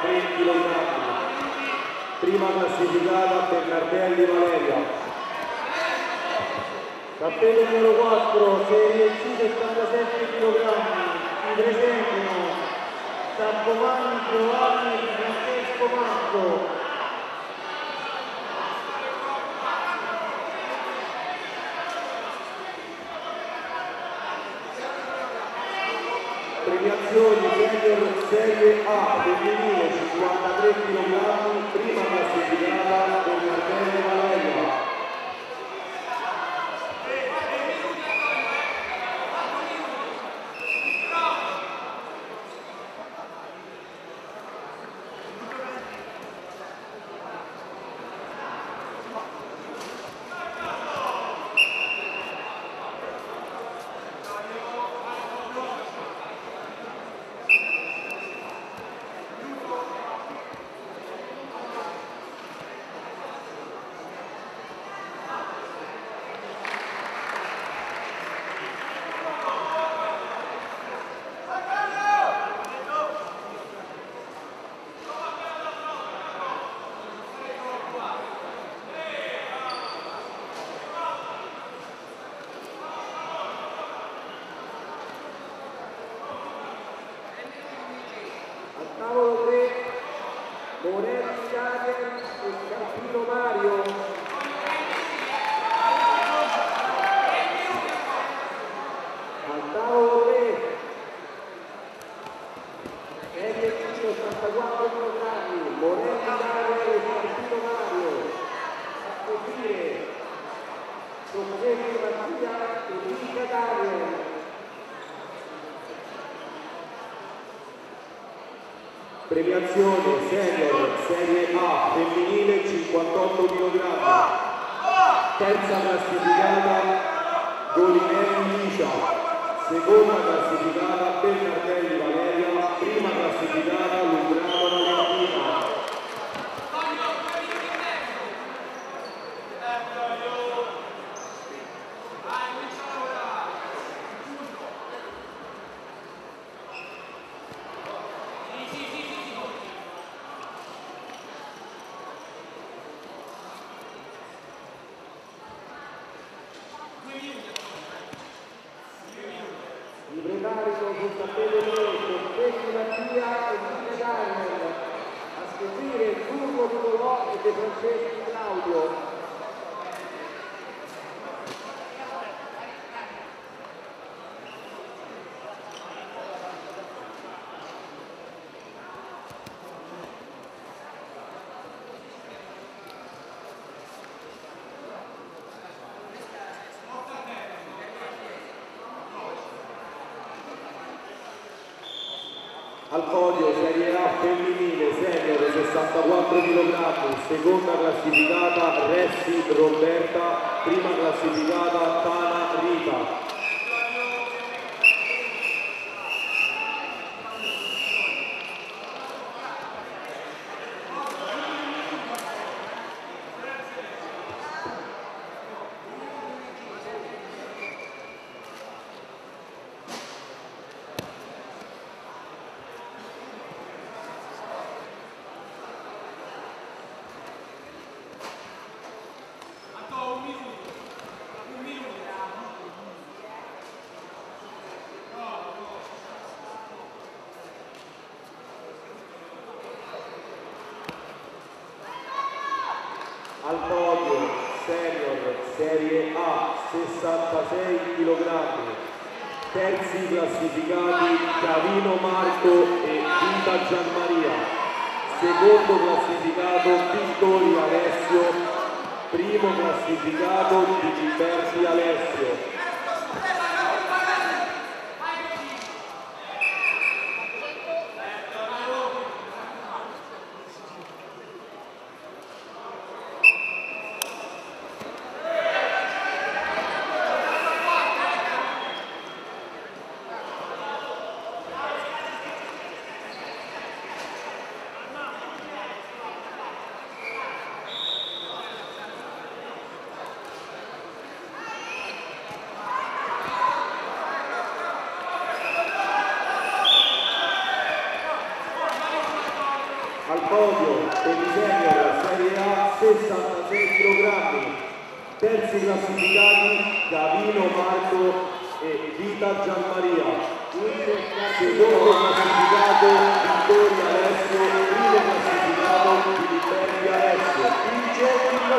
kg. Prima classificata Bernardelli Valeria. Tappeto numero 4, serie C 77 kg. Si presentano Saccomani Giovanni e Francesco Marco. Premiazioni senior serie A femminile 53 kg, prima classificata Bernardelli Valeria. Tavolo 3, Moretti Daniel e Scarpino Mario. Al tavolo 3, serie C 84 kg, Moretti Daniel e Scarpino Mario. A seguire, Giuseppe Mattia e Luca Daniel. Premiazione senior serie A femminile 58 kg. Terza classificata Golinelli Licia. Seconda classificata Bernardelli Valeria. Prima classificata Lungrano Valentina. I precarico sul tappeto nero, Giuseppe Mattia e Luca Daniel. A seguire Turbo Nicolò e De Franceschi Claudio. Al podio serie A femminile senior 64 kg, seconda classificata Ressi Roberta, prima classificata Tana Rita. Al podio senior serie A 66 kg, terzi classificati Cavino Marco e Vita Gianmaria, secondo classificato Vittori Alessio, primo classificato Di Gilberti Alessio. 66 kg. Terzi classificati Gavino Marco e Vita Gianmaria. Secondo classificato Vittorio Alessio, primo classificato Filiberti Alessio.